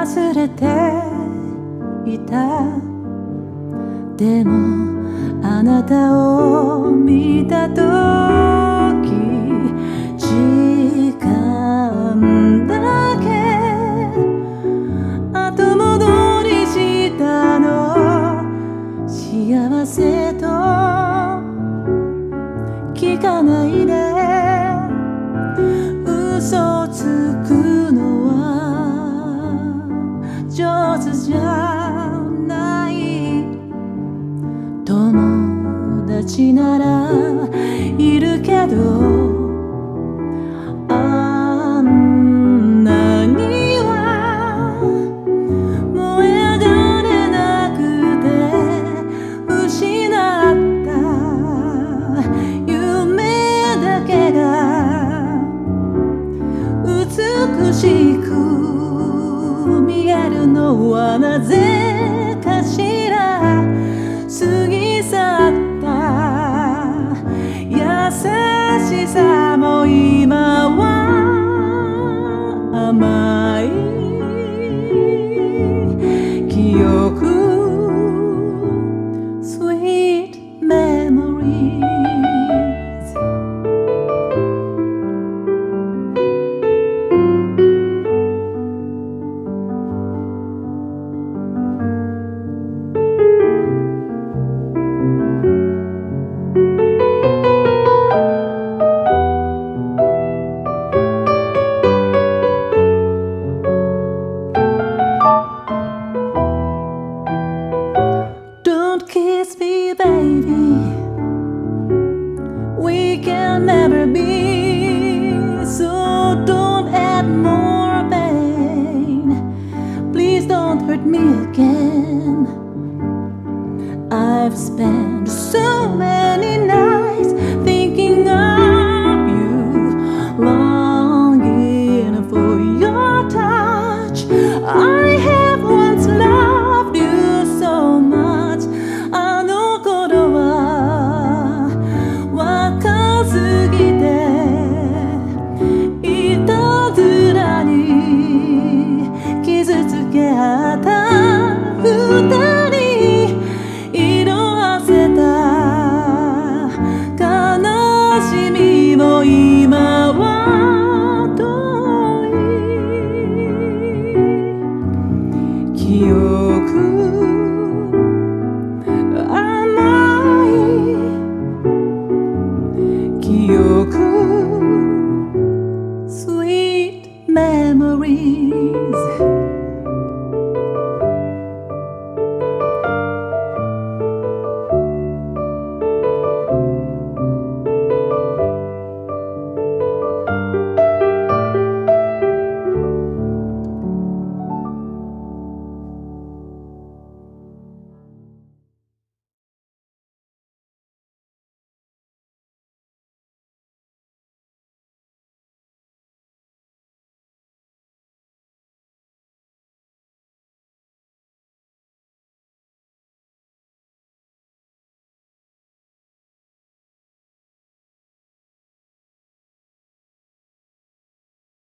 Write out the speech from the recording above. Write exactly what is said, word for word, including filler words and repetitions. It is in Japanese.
忘れていた。でもあなたを見たとき、時間だけ後戻りしたの。幸せと聞かないで嘘つくのは上手じゃない。友達ならいるけど、あんなには燃え上がれなくて、失った夢だけが美しく見えるのはなぜかしら。過ぎ去った優しさも今は甘い記憶 Sweet memories。Kiss me, baby. We can never be, so don't add more pain. Please don't hurt me again. I've spent so many nights thinking of you, longing for your touch. I have once loved you so much.今は遠い記憶甘い記憶 Sweet memories